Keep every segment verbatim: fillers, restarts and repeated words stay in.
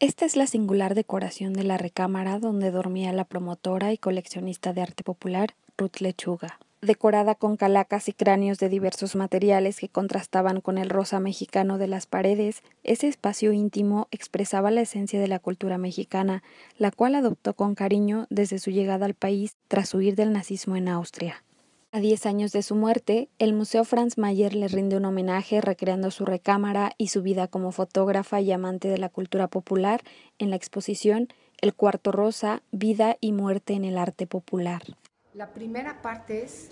Esta es la singular decoración de la recámara donde dormía la promotora y coleccionista de arte popular Ruth Lechuga. Decorada con calacas y cráneos de diversos materiales que contrastaban con el rosa mexicano de las paredes, ese espacio íntimo expresaba la esencia de la cultura mexicana, la cual adoptó con cariño desde su llegada al país tras huir del nazismo en Austria. A diez años de su muerte, el Museo Franz Mayer le rinde un homenaje recreando su recámara y su vida como fotógrafa y amante de la cultura popular en la exposición El Cuarto Rosa, Vida y Muerte en el Arte Popular. La primera parte es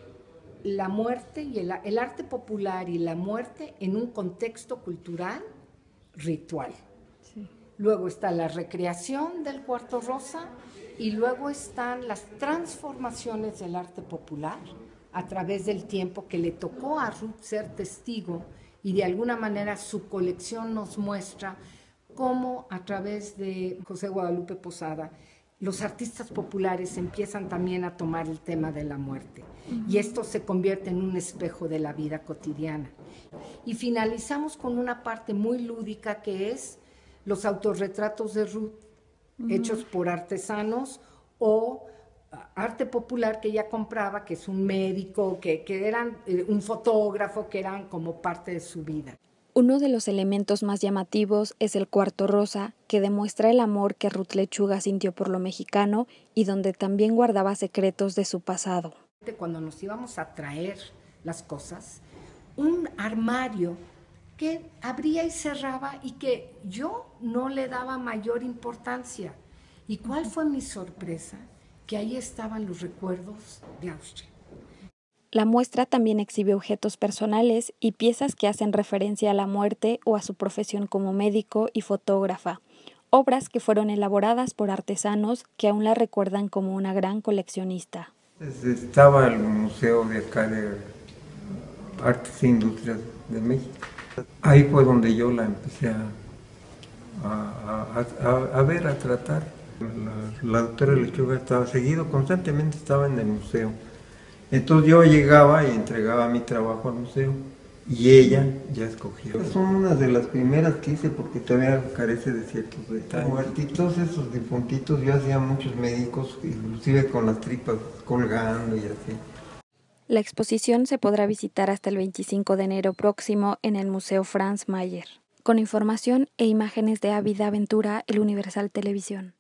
la muerte y el, el arte popular y la muerte en un contexto cultural ritual. Sí. Luego está la recreación del Cuarto Rosa y luego están las transformaciones del arte popular a través del tiempo que le tocó a Ruth ser testigo, y de alguna manera su colección nos muestra cómo a través de José Guadalupe Posada los artistas populares empiezan también a tomar el tema de la muerte, uh-huh. y esto se convierte en un espejo de la vida cotidiana. Y finalizamos con una parte muy lúdica que es los autorretratos de Ruth, uh-huh. hechos por artesanos o uh, arte popular que ella compraba, que es un médico, que, que eran eh, un fotógrafo, que eran como parte de su vida. Uno de los elementos más llamativos es el Cuarto Rosa, que demuestra el amor que Ruth Lechuga sintió por lo mexicano y donde también guardaba secretos de su pasado. Cuando nos íbamos a traer las cosas, un armario que abría y cerraba y que yo no le daba mayor importancia. ¿Y cuál fue mi sorpresa? Que ahí estaban los recuerdos de Austria. La muestra también exhibe objetos personales y piezas que hacen referencia a la muerte o a su profesión como médico y fotógrafa, obras que fueron elaboradas por artesanos que aún la recuerdan como una gran coleccionista. Estaba el Museo de acá de Artes e Industrias de México. Ahí fue donde yo la empecé a, a, a, a ver, a tratar. La, la doctora Lechuga estaba seguido, constantemente estaba en el museo. Entonces yo llegaba y entregaba mi trabajo al museo y ella ya escogía. Son unas de las primeras que hice porque todavía carece de ciertos detalles. Muertitos, esos difuntitos, yo hacía muchos médicos, inclusive con las tripas colgando y así. La exposición se podrá visitar hasta el veinticinco de enero próximo en el Museo Franz Mayer. Con información e imágenes de Ávida Aventura, El Universal Televisión.